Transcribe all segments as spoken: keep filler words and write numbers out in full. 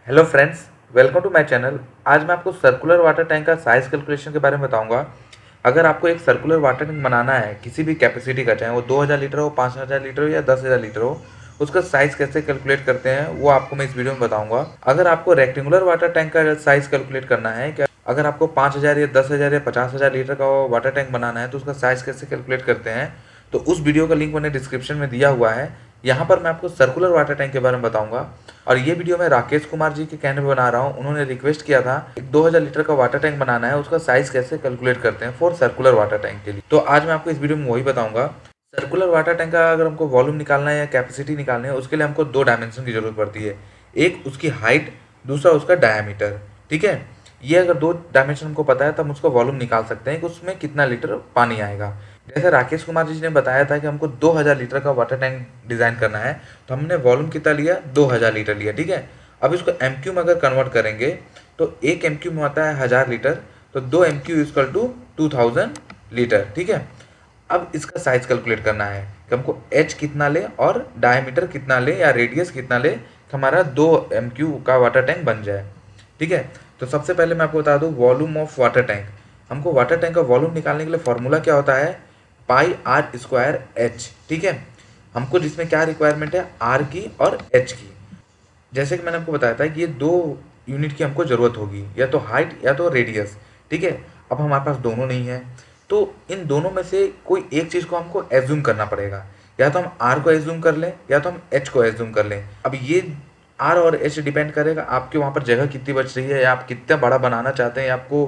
Hello friends, welcome to my channel. आज मैं आपको सर्कुलर वाटर टैंक का साइज़ कैलकुलेशन के बारे में बताऊंगा। अगर आपको एक सर्कुलर वाटर टैंक बनाना है किसी भी कैपेसिटी का, चाहे वो दो हज़ार लीटर हो, पाँच हज़ार लीटर हो या दस हज़ार लीटर हो, उसका साइज़ कैसे कैलकुलेट करते हैं वो आपको मैं इस वीडियो में बताऊंगा। अगर आपको रेक्टेंगुलर वाटर टैंक का साइज़ कैलकुलेट करना है, क्या अगर आपको पाँच हज़ार या दस हज़ार या पचास हज़ार लीटर का वाटर टैंक बनाना है तो उसका साइज़ कैसे कैलकुलेट करते हैं, तो उस वीडियो का लिंक मैंने डिस्क्रिप्शन में दिया हुआ है। यहाँ पर मैं आपको सर्कुलर वाटर टैंक के बारे में बताऊंगा। और ये वीडियो मैं राकेश कुमार जी के कहने पे बना रहा हूँ। उन्होंने रिक्वेस्ट किया था एक दो हज़ार लीटर का वाटर टैंक बनाना है, उसका साइज़ कैसे कैलकुलेट करते हैं फॉर सर्कुलर वाटर टैंक के लिए। तो आज मैं आपको इस वीडियो में वही बताऊंगा। सर्कुलर वाटर टैंक का अगर हमको वॉल्यूम निकालना है या कैपेसिटी निकालनी है, उसके लिए हमको दो डायमेंशन की जरूरत पड़ती है। एक उसकी हाइट, दूसरा उसका डायमीटर। ठीक है, ये अगर दो डायमेंशन हमको पता है तब हम उसका वॉल्यूम निकाल सकते हैं कि उसमें कितना लीटर पानी आएगा। जैसे राकेश कुमार जी ने बताया था कि हमको दो हज़ार लीटर का वाटर टैंक डिज़ाइन करना है, तो हमने वॉल्यूम कितना लिया, दो हज़ार लीटर लिया। ठीक है, अब इसको एम क्यू में अगर कन्वर्ट करेंगे तो एक एम क्यू में आता है हज़ार लीटर, तो दो M Q equal to two thousand litre. ठीक है, अब इसका साइज कैलकुलेट करना है कि हमको एच कितना ले और डायमीटर कितना ले या रेडियस कितना ले कि हमारा दो एम क्यू का वाटर टैंक बन जाए। ठीक है, तो सबसे पहले मैं आपको बता दूं वॉल्यूम ऑफ वाटर टैंक। हमको वाटर टैंक का वॉल्यूम निकालने के लिए फॉर्मूला क्या होता है, पाई आर स्क्वायर एच। ठीक है, हमको जिसमें क्या रिक्वायरमेंट है, आर की और एच की। जैसे कि मैंने आपको बताया था कि ये दो यूनिट की हमको ज़रूरत होगी, या तो हाइट या तो रेडियस। ठीक है, अब हमारे पास दोनों नहीं है, तो इन दोनों में से कोई एक चीज़ को हमको एज्यूम करना पड़ेगा। या तो हम आर को एज्यूम कर लें या तो हम एच को एज्यूम कर लें। अब ये आर और एच डिपेंड करेगा आपके वहाँ पर जगह कितनी बच रही है, या आप कितना बड़ा बनाना चाहते हैं, या आपको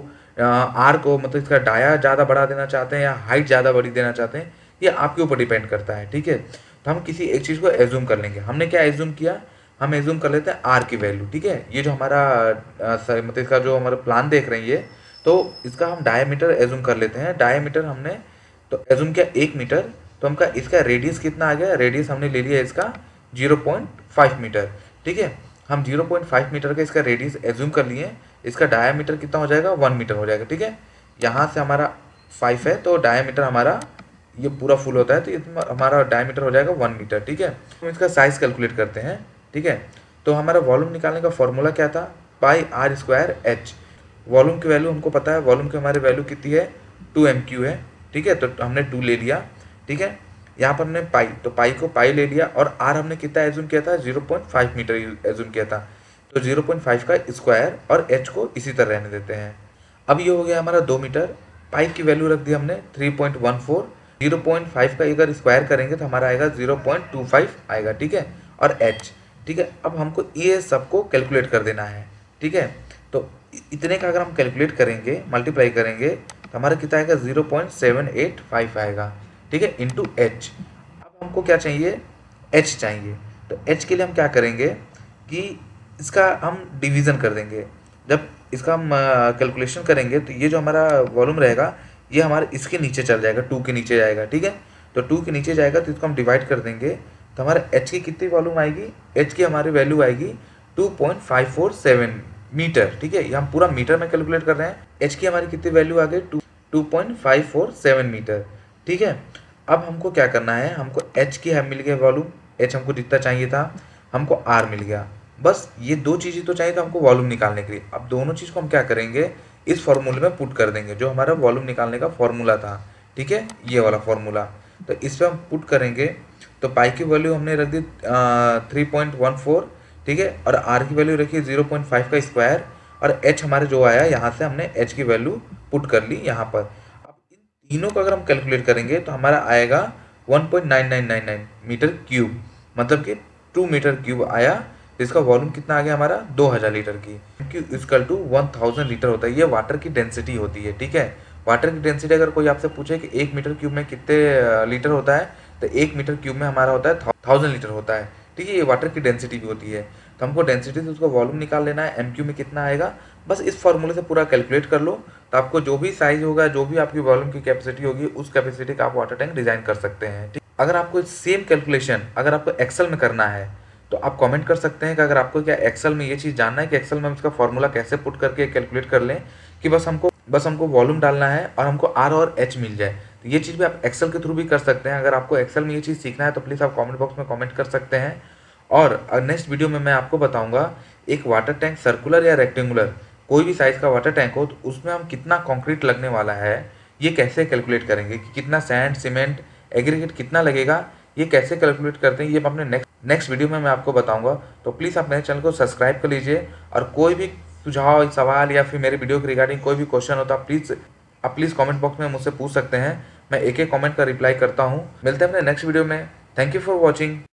आर को मतलब इसका डाया ज़्यादा बढ़ा देना चाहते हैं या हाइट ज़्यादा बड़ी देना चाहते हैं, ये आपके ऊपर डिपेंड करता है। ठीक है, तो हम किसी एक चीज़ को एज्यूम कर लेंगे। हमने क्या एज्यूम किया, हम एज्यूम कर लेते हैं आर की वैल्यू। ठीक है, ये जो हमारा मतलब इसका जो हमारा प्लान देख रहे हैं ये, तो इसका हम डायमीटर एज्यूम कर लेते हैं। डायमीटर हमने तो एज्यूम किया एक मीटर, तो हमका इसका रेडियस कितना आ गया, रेडियस हमने ले लिया इसका जीरो पॉइंट फाइव मीटर। ठीक है, हम जीरो पॉइंट फाइव मीटर का इसका रेडियस एज्यूम कर लिए। इसका डायमीटर कितना हो जाएगा, वन मीटर हो जाएगा। ठीक है, यहाँ से हमारा फाइव है तो डायमीटर हमारा ये पूरा फुल होता है, तो ये हमारा डायमीटर हो जाएगा वन मीटर। ठीक है, हम इसका साइज कैलकुलेट करते हैं। ठीक है, तो हमारा वॉल्यूम निकालने का फॉर्मूला क्या था, pi R square H. Volume की वैल्यू हमको पता है, वॉल्यूम की हमारी वैल्यू कितनी है, टू एम क्यू है। ठीक है, तो हमने टू ले लिया। ठीक है, यहाँ पर हमने पाई, तो पाई को पाई ले लिया, और आर हमने कितना एज्यूम किया था, zero point five metre assume किया था, तो जीरो पॉइंट फाइव का स्क्वायर, और एच को इसी तरह रहने देते हैं। अब ये हो गया हमारा दो मीटर। पाई की वैल्यू रख दी हमने three point one four. Zero point five का अगर स्क्वायर करेंगे तो हमारा आएगा जीरो पॉइंट टू फाइव आएगा। ठीक है, और एच। ठीक है, अब हमको ये सबको कैलकुलेट कर देना है। ठीक है, तो इतने का अगर हम कैलकुलेट करेंगे, मल्टीप्लाई करेंगे, तो हमारा कितना आएगा, zero point seven eight five आएगा। ठीक है, इंटू एच। अब हमको क्या चाहिए, एच चाहिए। तो एच के लिए हम क्या करेंगे कि इसका हम डिवीज़न कर देंगे। जब इसका हम कैलकुलेशन करेंगे तो ये जो हमारा वॉल्यूम रहेगा ये हमारे इसके नीचे चल जाएगा, टू के नीचे जाएगा। ठीक है, तो टू के नीचे जाएगा तो इसको हम डिवाइड कर देंगे, तो हमारा एच की कितनी वॉल्यूम आएगी, एच की हमारी वैल्यू आएगी two point five four seven metre. ठीक है, ये हम पूरा मीटर में कैलकुलेट कर रहे हैं। एच की हमारी कितनी वैल्यू आ गई, two two point five four seven metre. ठीक है, अब हमको क्या करना है, हमको एच की हम मिल गया वॉल्यूम, एच हमको जितना चाहिए था, हमको आर मिल गया। बस ये दो चीज़ें तो चाहिए था हमको वॉल्यूम निकालने के लिए। अब दोनों चीज़ को हम क्या करेंगे, इस फॉर्मूले में पुट कर देंगे, जो हमारा वॉल्यूम निकालने का फॉर्मूला था। ठीक है, ये वाला फॉर्मूला, तो इस पर हम पुट करेंगे। तो पाई की वैल्यू हमने रख दी थ्री पॉइंट वन फोर। ठीक है, और आर की वैल्यू रखी जीरो पॉइंट फाइव का स्क्वायर, और एच हमारे जो आया यहाँ से हमने एच की वैल्यू पुट कर ली यहाँ पर। अब इन तीनों को अगर हम कैलकुलेट करेंगे तो हमारा आएगा one point nine nine nine nine metre cube, मतलब कि टू मीटर क्यूब आया। इसका वॉल्यूम कितना आ गया हमारा, दो हज़ार लीटर की, क्योंकि equal to one thousand litre होता है। ये वाटर की डेंसिटी होती है। ठीक है, वाटर की डेंसिटी अगर कोई आपसे पूछे कि एक मीटर क्यूब में कितने लीटर होता है, तो एक मीटर क्यूब में हमारा होता है थाउजेंड लीटर होता है। ठीक है, ये वाटर की डेंसिटी भी होती है। तो हमको डेंसिटी से उसका वॉल्यूम निकाल लेना है, एम क्यू में कितना आएगा, बस इस फॉर्मूले से पूरा कैलकुलेट कर लो, तो आपको जो भी साइज होगा, जो भी आपकी वॉल्यूम की कैपेसिटी होगी, उस कैपेसिटी का आप वाटर टैंक डिजाइन कर सकते हैं। ठीक, अगर आपको सेम कैलकुलेशन अगर आपको एक्सेल में करना है तो आप कमेंट कर सकते हैं कि अगर आपको क्या एक्सेल में ये चीज़ जानना है कि एक्सेल में हम इसका फॉर्मूला कैसे पुट करके कैलकुलेट कर लें, कि बस हमको बस हमको वॉल्यूम डालना है और हमको आर और एच मिल जाए। तो ये चीज़ भी आप एक्सेल के थ्रू भी कर सकते हैं। अगर आपको एक्सेल में ये चीज़ सीखना है तो प्लीज़ आप कमेंट बॉक्स में कमेंट कर सकते हैं। और नेक्स्ट वीडियो में मैं आपको बताऊंगा एक वाटर टैंक सर्कुलर या रेक्टेंगुलर कोई भी साइज़ का वाटर टैंक हो तो उसमें हम कितना कंक्रीट लगने वाला है ये कैसे कैलकुलेट करेंगे, कि कितना सैंड सीमेंट एग्रीगेट कितना लगेगा, ये कैसे कैलकुलेट करते हैं, ये अपने नेक्स्ट नेक्स्ट वीडियो में मैं आपको बताऊंगा। तो प्लीज़ आप मेरे चैनल को सब्सक्राइब कर लीजिए, और कोई भी सुझाव सवाल या फिर मेरे वीडियो के रिगार्डिंग कोई भी क्वेश्चन हो तो आप प्लीज़ आप प्लीज़ कमेंट बॉक्स में मुझसे पूछ सकते हैं। मैं एक एक कमेंट का रिप्लाई करता हूँ। मिलते हैं अपने नेक्स्ट वीडियो में। Thank you for watching.